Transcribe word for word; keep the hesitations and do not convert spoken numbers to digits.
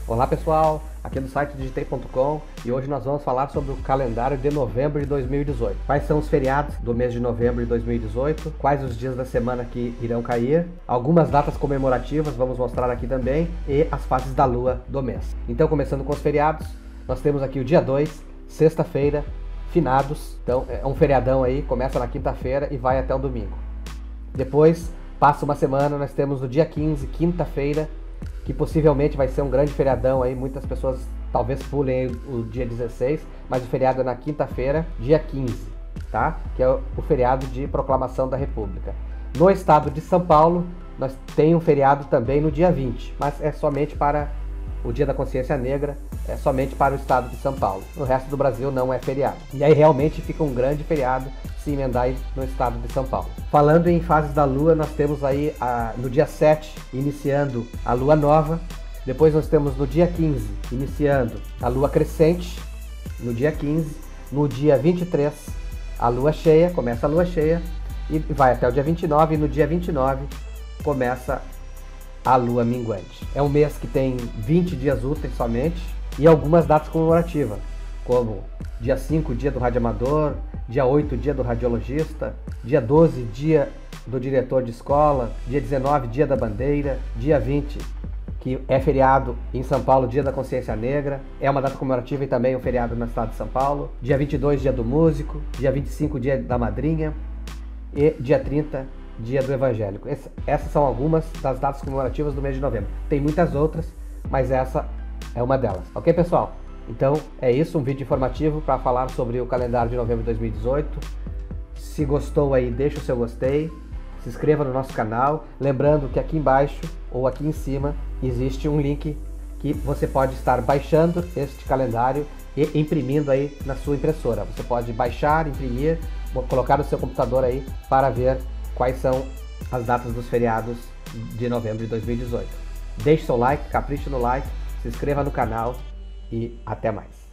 Olá pessoal, aqui é do site digitei ponto com e hoje nós vamos falar sobre o calendário de novembro de dois mil e dezoito. Quais são os feriados do mês de novembro de dois mil e dezoito, quais os dias da semana que irão cair, algumas datas comemorativas, vamos mostrar aqui também, e as fases da lua do mês. Então, começando com os feriados, nós temos aqui o dia dois, sexta-feira, finados. Então é um feriadão aí, começa na quinta-feira e vai até o domingo. Depois, passa uma semana, nós temos o dia quinze, quinta-feira, que possivelmente vai ser um grande feriadão aí, muitas pessoas talvez pulem o dia dezesseis, mas o feriado é na quinta-feira, dia quinze, tá? Que é o feriado de proclamação da República. No estado de São Paulo, nós tem um feriado também no dia vinte, mas é somente para o Dia da Consciência Negra, é somente para o estado de São Paulo. No resto do Brasil não é feriado. E aí realmente fica um grande feriado se emendar aí no estado de São Paulo. Falando em fases da lua, nós temos aí a, no dia sete, iniciando a lua nova. Depois nós temos no dia quinze, iniciando a lua crescente. No dia quinze, no dia vinte e três, a lua cheia, começa a lua cheia. E vai até o dia vinte e nove, e no dia vinte e nove começa a lua minguante. É um mês que tem vinte dias úteis somente e algumas datas comemorativas, como dia cinco, dia do radioamador, dia oito, dia do radiologista, dia doze, dia do diretor de escola, dia dezenove, dia da bandeira, dia vinte, que é feriado em São Paulo, dia da consciência negra, é uma data comemorativa e também um feriado no estado de São Paulo, dia vinte e dois, dia do músico, dia vinte e cinco, dia da madrinha e dia trinta, dia do evangélico. Essas são algumas das datas comemorativas do mês de novembro. Tem muitas outras, mas essa é uma delas. Ok, pessoal? Então é isso, um vídeo informativo para falar sobre o calendário de novembro de dois mil e dezoito. Se gostou aí, deixa o seu gostei, se inscreva no nosso canal. Lembrando que aqui embaixo ou aqui em cima existe um link que você pode estar baixando este calendário e imprimindo aí na sua impressora. Você pode baixar, imprimir, colocar no seu computador aí para ver quais são as datas dos feriados de novembro de dois mil e dezoito. Deixe seu like, capriche no like, se inscreva no canal e até mais.